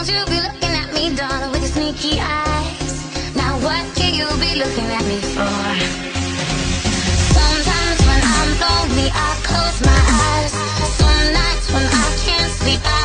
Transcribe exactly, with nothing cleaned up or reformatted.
you be looking at me, darling, with your sneaky eyes? Now what can you be looking at me for? Sometimes when I'm lonely, I close my eyes. Some nights when I can't sleep, I